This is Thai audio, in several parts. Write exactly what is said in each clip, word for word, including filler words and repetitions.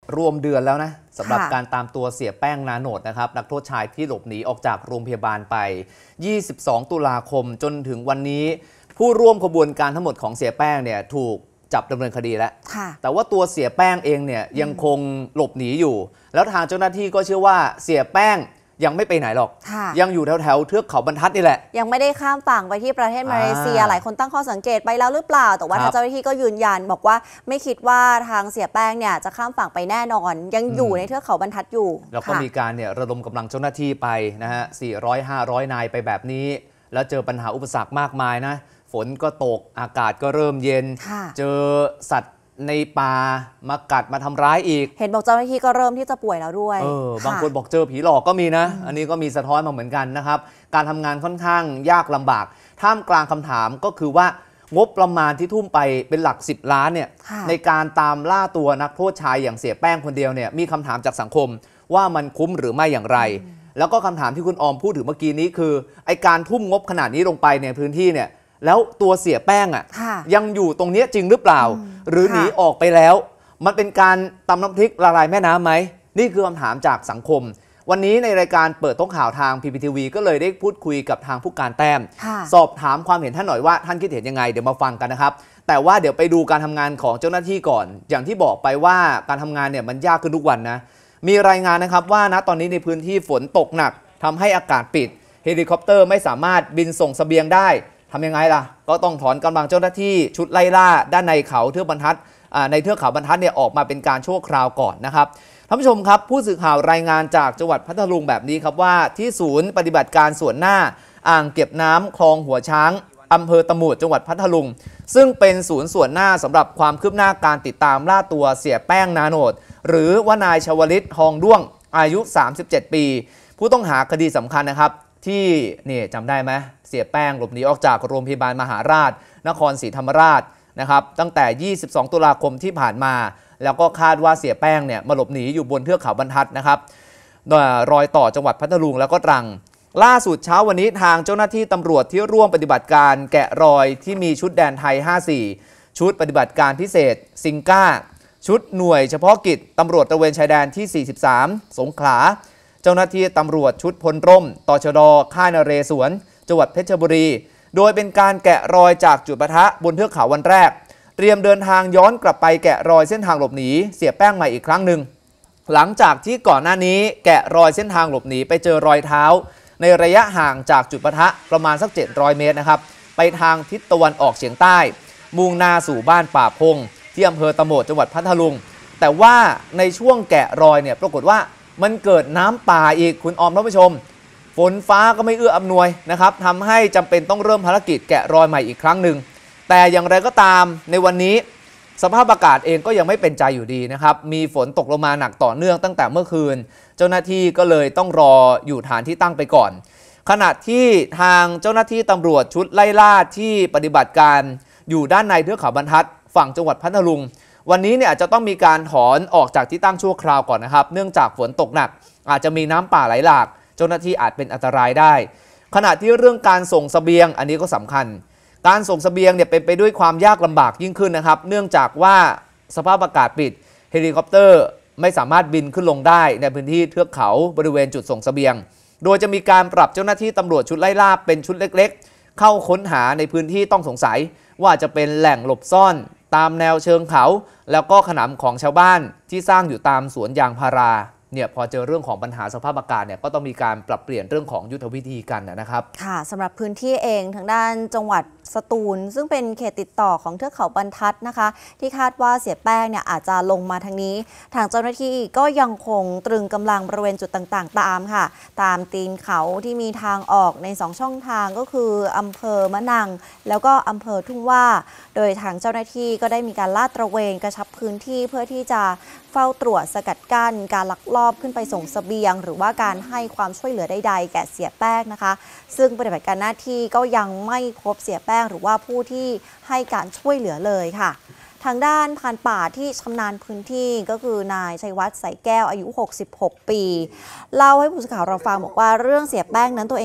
รวมเดือนแล้วนะสำหรับการตามตัวเสียแป้งนาโนดนะครับนักโทษชายที่หลบหนีออกจากโรงพยาบาลไปยี่สิบสองตุลาคมจนถึงวันนี้ผู้ร่วมขบวนการทั้งหมดของเสียแป้งเนี่ยถูกจับดำเนินคดีแล้วแต่ว่าตัวเสียแป้งเองเนี่ยยังคงหลบหนีอยู่แล้วทางเจ้าหน้าที่ก็เชื่อว่าเสียแป้งยังไม่ไปไหนหรอกยังอยู่แถวๆเทือกเขาบรรทัดนี่แหละยังไม่ได้ข้ามฝั่งไปที่ประเทศมาเลเซียหลายคนตั้งข้อสังเกตไปแล้วหรือเปล่าแต่ว่าทางเจ้าหน้าที่ก็ยืนยันบอกว่าไม่คิดว่าทางเสียแป้งเนี่ยจะข้ามฝั่งไปแน่นอนยังอยู่ในเทือกเขาบรรทัดอยู่แล้วก็มีการเนี่ยระดมกำลังเจ้าหน้าที่ไปนะฮะสี่ร้อย ห้าร้อยนายไปแบบนี้แล้วเจอปัญหาอุปสรรคมากมายนะฝนก็ตกอากาศก็เริ่มเย็นเจอสัตว์ในป่ามากัดมาทำร้ายอีกเห็นบอกเจ้าหน้าที่ก็เริ่มที่จะป่วยแล้วด้วยเออบางคนบอกเจอผีหลอกก็มีนะอันนี้ก็มีสะท้อนมาเหมือนกันนะครับการทำงานค่อนข้างยากลำบากท่ามกลางคำถามก็คือว่างบประมาณที่ทุ่มไปเป็นหลักสิบล้านเนี่ยในการตามล่าตัวนักโทษชายอย่างเสียแป้งคนเดียวเนี่ยมีคำถามจากสังคมว่ามันคุ้มหรือไม่อย่างไรแล้วก็คำถามที่คุณออมพูดถึงเมื่อกี้นี้คือไอการทุ่มงบขนาดนี้ลงไปในพื้นที่เนี่ยแล้วตัวเสียแป้งอ่ะยังอยู่ตรงนี้จริงหรือเปล่าหรือหนีออกไปแล้วมันเป็นการตำน้ำพริกละลายแม่น้ำไหมนี่คือคำถามจากสังคมวันนี้ในรายการเปิดโต๊ะข่าวทาง พี พี ที วี ก็เลยได้พูดคุยกับทางผู้การแต้มสอบถามความเห็นท่านหน่อยว่าท่านคิดเห็นยังไงเดี๋ยวมาฟังกันนะครับแต่ว่าเดี๋ยวไปดูการทำงานของเจ้าหน้าที่ก่อนอย่างที่บอกไปว่าการทำงานเนี่ยมันยากขึ้นทุกวันนะมีรายงานนะครับว่าณตอนนี้ในพื้นที่ฝนตกหนักทำให้อากาศปิดเฮลิคอปเตอร์ไม่สามารถบินส่งเสบียงได้ทำยังไงล่ะก็ต้องถอนกำลังเจ้าหน้าที่ชุดไล่ล่าด้านในเขาเทือกบรรทัดในเทือกเขาบรรทัดเนี่ยออกมาเป็นการชั่วคราวก่อนนะครับท่านผู้ชมครับผู้สื่อข่าวรายงานจากจังหวัดพัทลุงแบบนี้ครับว่าที่ศูนย์ปฏิบัติการส่วนหน้าอ่างเก็บน้ำคลองหัวช้างอำเภอตะหมูดจังหวัดพัทลุงซึ่งเป็นศูนย์ส่วนหน้าสำหรับความคืบหน้าการติดตามล่าตัวเสียแป้งนาโนดหรือว่านายชวลิตทองด้วงอายุสามสิบเจ็ดปีผู้ต้องหาคดีสำคัญนะครับที่นี่จำได้ไหมเสียแป้งหลบหนีออกจากโรงพยาบาลมหาราชนครศรีธรรมราชนะครับตั้งแต่ยี่สิบสองตุลาคมที่ผ่านมาแล้วก็คาดว่าเสียแป้งเนี่ยมาหลบหนีอยู่บนเทือกเขาบรรทัดนะครับรอยต่อจังหวัดพัทลุงแล้วก็ตรังล่าสุดเช้าวันนี้ทางเจ้าหน้าที่ตำรวจที่ร่วมปฏิบัติการแกะรอยที่มีชุดแดนไทยห้าสิบสี่ชุดปฏิบัติการพิเศษซิงก้าชุดหน่วยเฉพาะกิจตำรวจตระเวนชายแดนที่สี่สิบสามสงขลาเจ้าหน้าที่ตำรวจชุดพลร่มตชด.ค่ายนเรศวรจังหวัดเพชรบุรีโดยเป็นการแกะรอยจากจุดปะทะบนเทือกเขาวันแรกเตรียมเดินทางย้อนกลับไปแกะรอยเส้นทางหลบหนีเสียแป้งใหม่อีกครั้งหนึ่งหลังจากที่ก่อนหน้านี้แกะรอยเส้นทางหลบหนีไปเจอรอยเท้าในระยะห่างจากจุดปะทะประมาณสักเจ็ดร้อยเมตรนะครับไปทางทิศตะวันออกเฉียงใต้มุ่งหน้าสู่บ้านป่าพงที่อำเภอตะโหมดจังหวัดพัทลุงแต่ว่าในช่วงแกะรอยเนี่ยปรากฏว่ามันเกิดน้ำป่าอีกคุณออมท่านผู้ชมฝนฟ้าก็ไม่เอื้ออำนวยนะครับทำให้จำเป็นต้องเริ่มภารกิจแกะรอยใหม่อีกครั้งหนึ่งแต่อย่างไรก็ตามในวันนี้สภาพอากาศเองก็ยังไม่เป็นใจอยู่ดีนะครับมีฝนตกลงมาหนักต่อเนื่องตั้งแต่เมื่อคืนเจ้าหน้าที่ก็เลยต้องรออยู่ฐานที่ตั้งไปก่อนขณะที่ทางเจ้าหน้าที่ตำรวจชุดไล่ล่าที่ปฏิบัติการอยู่ด้านในเทือกเขาบรรทัดฝั่งจังหวัดพัทลุงวันนี้เนี่ยจะต้องมีการถอนออกจากที่ตั้งชั่วคราวก่อนนะครับเนื่องจากฝนตกหนักอาจจะมีน้ำป่าไหลหลากเจ้าหน้าที่อาจเป็นอันตรายได้ขณะที่เรื่องการส่งเสบียงอันนี้ก็สำคัญการส่งเสบียงเนี่ยเป็นไปด้วยความยากลำบากยิ่งขึ้นนะครับเนื่องจากว่าสภาพอากาศปิดเฮลิคอปเตอร์ไม่สามารถบินขึ้นลงได้ในพื้นที่เทือกเขาบริเวณจุดส่งเสบียงโดยจะมีการปรับเจ้าหน้าที่ตำรวจชุดไล่ล่าเป็นชุดเล็กๆเข้าค้นหาในพื้นที่ต้องสงสัยว่าจะเป็นแหล่งหลบซ่อนตามแนวเชิงเขาแล้วก็ขนำของชาวบ้านที่สร้างอยู่ตามสวนยางพาราเนี่ยพอเจอเรื่องของปัญหาสภาพอากาศเนี่ยก็ต้องมีการปรับเปลี่ยนเรื่องของยุทธวิธีกันนะครับค่ะสำหรับพื้นที่เองทางด้านจังหวัดสตูลซึ่งเป็นเขตติดต่อของเทือกเขาบรรทัดนะคะที่คาดว่าเสียแป้งเนี่ยอาจจะลงมาทางนี้ทางเจ้าหน้าที่ก็ยังคงตรึงกำลังบริเวณจุดต่างๆตามค่ะตามตีนเขาที่มีทางออกในสองช่องทางก็คืออำเภอมะนังแล้วก็อำเภอทุ่งว่าโดยทางเจ้าหน้าที่ก็ได้มีการลาดตระเวนกระชับพื้นที่เพื่อที่จะเฝ้าตรวจสกัดกั้นการลักลอบขึ้นไปส่งเสบียงหรือว่าการให้ความช่วยเหลือใดๆแก่เสียแป้งนะคะซึ่งปฏิบัติการหน้าที่ก็ยังไม่พบเสียแป้งหรือว่าผู้ที่ให้การช่วยเหลือเลยค่ะทางด้านพรานป่าที่ชำนาญพื้นที่ก็คือนายชัยวัฒน์ใสแก้วอายุหกสิบหกปีเล่าให้ผู้สื่อข่าวเราฟังบอกว่าเรื่องเสียแป้งนั้นตัวเอง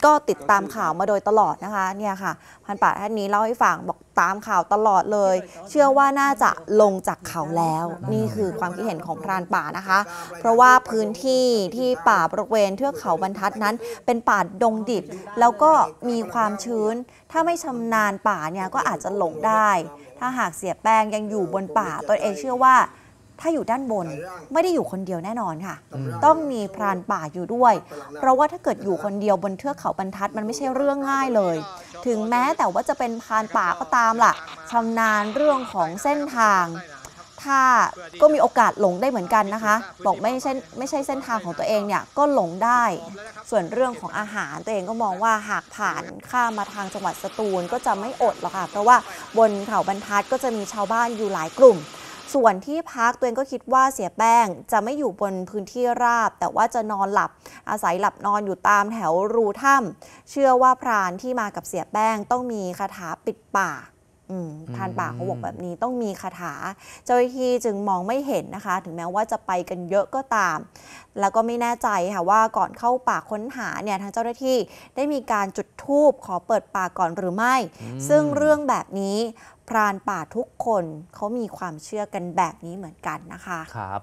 ก็ติดตามข่าวมาโดยตลอดนะคะเนี่ยค่ะพันป่าท่านนี้เล่าให้ฟังบอกตามข่าวตลอดเลย เชื่อว่าน่าจะลงจากเขาแล้วนี่คือความคิดเห็นของพรานป่านะคะ เพราะว่าพื้นที่ที่ป่าบริเวณเทือกเขาบรรทัดนั้น เป็นป่าดงดิบแล้วก็มีความชื้น ถ้าไม่ชำนาญป่าเนี่ยก็อาจจะหลงได้ ถ้าหากเสียแป้งยังอยู่บนป่าตนเองเชื่อว่าถ้าอยู่ด้านบนไม่ได้อยู่คนเดียวแน่นอนค่ะต้องมีพรานป่าอยู่ด้วย เพราะว่าถ้าเกิดอยู่คนเดียวบนเทือกเขาบรรทัดมันไม่ใช่เรื่องง่ายเลย ถึงแม้แต่ว่าจะเป็นพรานป่าก็ตามล่ะชำนาญเรื่องของเส้นทาง ถ้าก็มีโอกาสหลงได้เหมือนกันนะคะบอกไม่ใช่ไม่ใช่เส้นทางของตัวเองเนี่ยก็หลงได้ ส่วนเรื่องของอาหารตัวเองก็มองว่าหากผ่านข้ามมาทางจังหวัดสตูลก็จะไม่อดหรอกค่ะเพราะว่าบนเขาบรรทัดก็จะมีชาวบ้านอยู่หลายกลุ่มส่วนที่พักตัวเองก็คิดว่าเสียแป้งจะไม่อยู่บนพื้นที่ราบแต่ว่าจะนอนหลับอาศัยหลับนอนอยู่ตามแถวรูถ้ำเชื่อว่าพรานที่มากับเสียแป้งต้องมีคาถาปิดปากพรานป่าเขาบอกแบบนี้ต้องมีคาถาเจ้าหน้าที่จึงมองไม่เห็นนะคะถึงแม้ว่าจะไปกันเยอะก็ตามแล้วก็ไม่แน่ใจค่ะว่าก่อนเข้าป่าค้นหาเนี่ยทางเจ้าหน้าที่ได้มีการจุดธูปขอเปิดป่าก่อนหรือไม่ซึ่งเรื่องแบบนี้พรานป่าทุกคนเขามีความเชื่อกันแบบนี้เหมือนกันนะคะครับ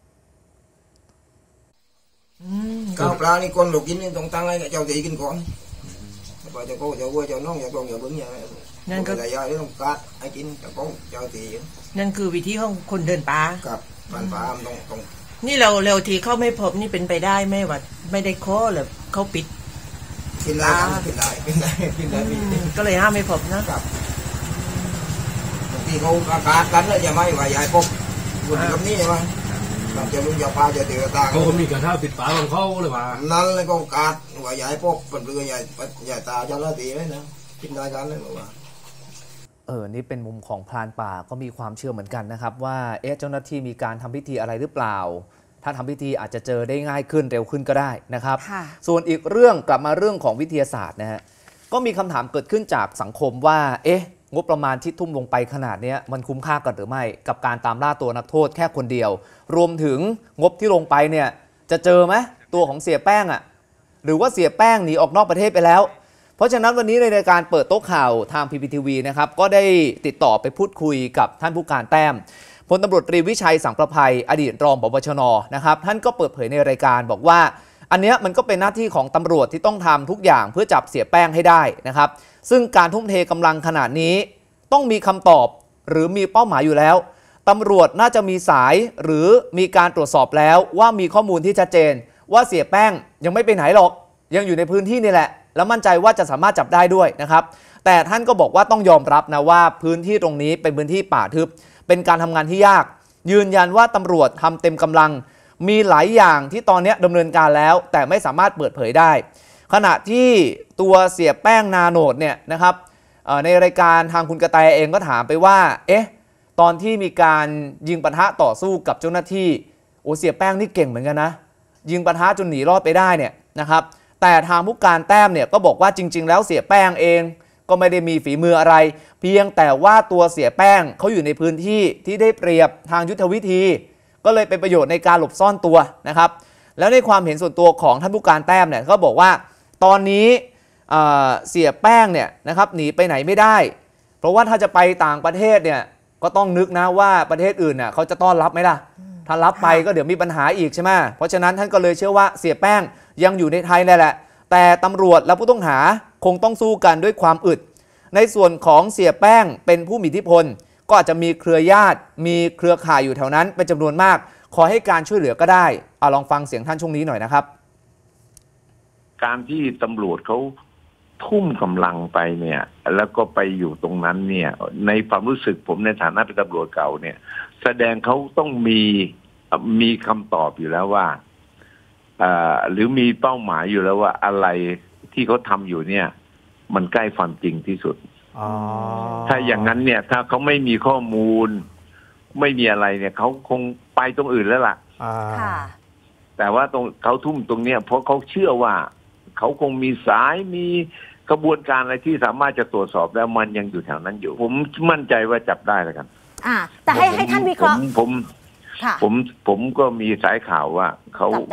ข้าวปลานี่คนหลกกินนี่ต้องตั้งให้เจ้าตีกินก่อนพอเจ้าโก้เจ้าวัวเจ้าน้องเจ้าตรงเจ้าบึ้งอย่างนี้นั่นก็แต่ยายต้องกัดให้กินเจ้าโก้เจ้าตีนั่นคือวิธีของคนเดินป่ากับมันป่าต้องต้องนี่เราเร็วทีเขาไม่พบนี่เป็นไปได้ไหมว่าไม่ได้ข้อหรือเขาปิดกินได้กินได้กินได้กินได้ก็เลยห้ามไม่พบนะกับบางทีเขากัดกันแล้วจะไม่ว่ายายพบคนแบบนี้ใช่ไหมเราจะลุงจะปลาจะเตือตาเขามีกระทะปิดฝาของเขาเลยว่านั่นเลยก็กัดว่ายายพบเป็นเรือใหญ่ใหญ่ตาจะละตีไหมนะกินได้กันเลยบอกว่าเออนี่เป็นมุมของพรานป่าก็มีความเชื่อเหมือนกันนะครับว่าเอ๊ะเจ้าหน้าที่มีการทำพิธีอะไรหรือเปล่าถ้าทำพิธีอาจจะเจอได้ง่ายขึ้นเร็วขึ้นก็ได้นะครับส่วนอีกเรื่องกลับมาเรื่องของวิทยาศาสตร์นะฮะก็มีคำถามเกิดขึ้นจากสังคมว่าเอ๊ะงบประมาณที่ทุ่มลงไปขนาดนี้มันคุ้มค่ากันหรือไม่กับการตามล่าตัวนักโทษแค่คนเดียวรวมถึงงบที่ลงไปเนี่ยจะเจอไหมตัวของเสียแป้งอ่ะหรือว่าเสียแป้งหนีออกนอกประเทศไปแล้วเพราะฉะนั้นวันนี้ในรายการเปิดโต๊ะข่าวทาง พี พี ที วี นะครับก็ได้ติดต่อไปพูดคุยกับท่านผู้การแต้มพลตำรวจตรีวิชัยสังประภัยอดีตรองผบ.ชน.นะครับท่านก็เปิดเผยในรายการบอกว่าอันนี้มันก็เป็นหน้าที่ของตำรวจที่ต้องทำทุกอย่างเพื่อจับเสียแป้งให้ได้นะครับซึ่งการทุ่มเทกำลังขนาดนี้ต้องมีคำตอบหรือมีเป้าหมายอยู่แล้วตำรวจน่าจะมีสายหรือมีการตรวจสอบแล้วว่ามีข้อมูลที่ชัดเจนว่าเสียแป้งยังไม่ไปไหนหรอกยังอยู่ในพื้นที่นี่แหละแล้วมั่นใจว่าจะสามารถจับได้ด้วยนะครับแต่ท่านก็บอกว่าต้องยอมรับนะว่าพื้นที่ตรงนี้เป็นพื้นที่ป่าทึบเป็นการทำงานที่ยากยืนยันว่าตำรวจทำเต็มกำลังมีหลายอย่างที่ตอนนี้ดำเนินการแล้วแต่ไม่สามารถเปิดเผยได้ขณะที่ตัวเสียแป้งนาโนดเนี่ยนะครับในรายการทางคุณกระแตเองก็ถามไปว่าเอ๊ะตอนที่มีการยิงปะทะต่อสู้กับเจ้าหน้าที่โอ้เสียแป้งนี่เก่งเหมือนกันนะยิงปะทะจนหนีรอดไปได้เนี่ยนะครับแต่ทางผู้การแต้มเนี่ยก็บอกว่าจริงๆแล้วเสียแป้งเองก็ไม่ได้มีฝีมืออะไรเพียงแต่ว่าตัวเสียแป้งเขาอยู่ในพื้นที่ที่ได้เปรียบทางยุทธวิธีก็เลยเป็นประโยชน์ในการหลบซ่อนตัวนะครับแล้วในความเห็นส่วนตัวของท่านผู้การแต้มเนี่ยก็บอกว่าตอนนี้เสียแป้งเนี่ยนะครับหนีไปไหนไม่ได้เพราะว่าถ้าจะไปต่างประเทศเนี่ยก็ต้องนึกนะว่าประเทศอื่นเนี่ยเขาจะต้อนรับไหมล่ะถ้ารับไปก็เดี๋ยวมีปัญหาอีกใช่ไหมเพราะฉะนั้นท่านก็เลยเชื่อว่าเสียแป้งยังอยู่ในไทยนั่นแหละแต่ตำรวจและผู้ต้องหาคงต้องสู้กันด้วยความอึดในส่วนของเสียแป้งเป็นผู้มีอิทธิพลก็อาจจะมีเครือญาติมีเครือข่ายอยู่แถวนั้นเป็นจำนวนมากขอให้การช่วยเหลือก็ได้เอาลองฟังเสียงท่านช่วงนี้หน่อยนะครับการที่ตำรวจเขาทุ่มกำลังไปเนี่ยแล้วก็ไปอยู่ตรงนั้นเนี่ยในความรู้สึกผมในฐานะเป็นตำรวจเก่าเนี่ยแสดงเขาต้องมีมีคำตอบอยู่แล้วว่าหรือมีเป้าหมายอยู่แล้วว่าอะไรที่เขาทำอยู่เนี่ยมันใกล้ความจริงที่สุดถ้าอย่างนั้นเนี่ยถ้าเขาไม่มีข้อมูลไม่มีอะไรเนี่ยเขาคงไปตรงอื่นแล้วล่ะแต่ว่าตรงเขาทุ่มตรงเนี้ยเพราะเขาเชื่อว่าเขาคงมีสายมีกระบวนการอะไรที่สามารถจะตรวจสอบแล้วมันยังอยู่แถวนั้นอยู่ผมมั่นใจว่าจับได้แล้วกันอ่าแต่ให้ให้ท่านวิเคราะห์ผมผมผมผมก็มีสายข่าวว่าเขา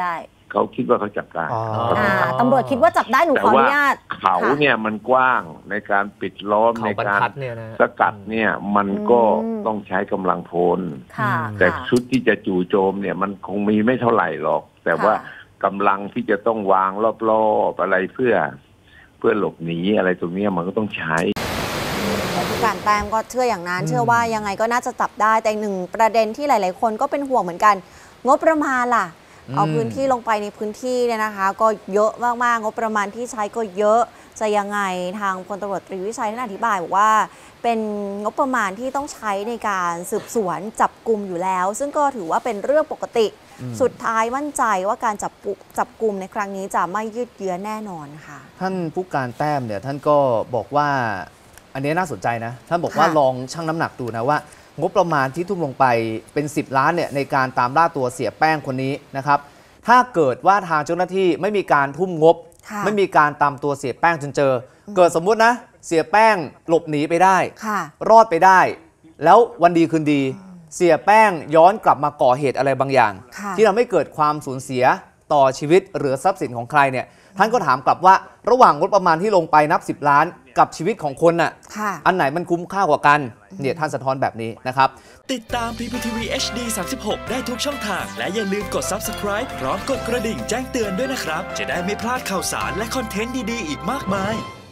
เขาคิดว่าเขาจับได้อ๋อเขาอ่าจับตำรวจคิดว่าจับได้หนูแต่ขออว่านุญาตเขาเนี่ยมันกว้างในการปิดล้อมเขาในบรรการทัดเนี่ยนะสกัดเนี่ยมันก็อืมต้องใช้กำลังพลค่ะแต่ค่ะชุดที่จะจู่โจมเนี่ยมันคงมีไม่เท่าไหร่หรอก แต่ว่าค่ะกำลังที่จะต้องวางรอบๆอะไรเพื่อ เพื่อหลบหนีอะไรตรงเนี้ยมันก็ต้องใช้ผู้การแต้มก็เชื่ออย่างนั้น เชื่อว่ายังไงก็น่าจะจับได้แต่หนึ่งประเด็นที่หลาย ๆ คนก็เป็นห่วงเหมือนกัน งบประมาณล่ะอืมเอาพื้นที่ลงไปในพื้นที่เนี่ยนะคะ ก็เยอะมาก ๆ งบประมาณที่ใช้ก็เยอะจะยังไงทางพลตำรวจตรีวิชัยท่านอธิบายบอกว่าเป็นงบประมาณที่ต้องใช้ในการสืบสวนจับกลุ่มอยู่แล้ว ซึ่งก็ถือว่าเป็นเรื่องปกติ สุดท้ายมั่นใจว่าการจับกุจับกลุ่มในครั้งนี้จะไม่ยืดเยื้อแน่นอนค่ะท่านผู้การแต้มเนี่ยท่านก็บอกว่าอันนี้น่าสนใจนะท่านบอกว่าค่ะลองชั่งน้ำหนักดูนะว่า งบประมาณที่ทุ่มลงไปเป็นสิบล้านเนี่ยในการตามล่าตัวเสียแป้งคนนี้นะครับถ้าเกิดว่าทางเจ้าหน้าที่ไม่มีการทุ่มงบค่ะไม่มีการตามตัวเสียแป้งจนเจอ เกิดสมมุตินะเสียแป้งหลบหนีไปได้ค่ะรอดไปได้ แล้ววันดีคืนดี เสียแป้งย้อนกลับมาก่อเหตุอะไรบางอย่างค่ะที่ทำให้เกิดความสูญเสียต่อชีวิตหรือทรัพย์สินของใครเนี่ยท่านก็ถามกลับว่าระหว่างงบประมาณที่ลงไปนับสิบล้านกับชีวิตของคนน่ะค่ะอันไหนมันคุ้มค่ากว่ากันเนี่ยท่านสะท้อนแบบนี้นะครับติดตาม พี พี ที วี เอช ดี สามสิบหก ได้ทุกช่องทาง และอย่าลืมกด ซับสไครบ์ พร้อมกดกระดิ่งแจ้งเตือนด้วยนะครับ จะได้ไม่พลาดข่าวสารและคอนเทนต์ดี ๆ อีกมากมาย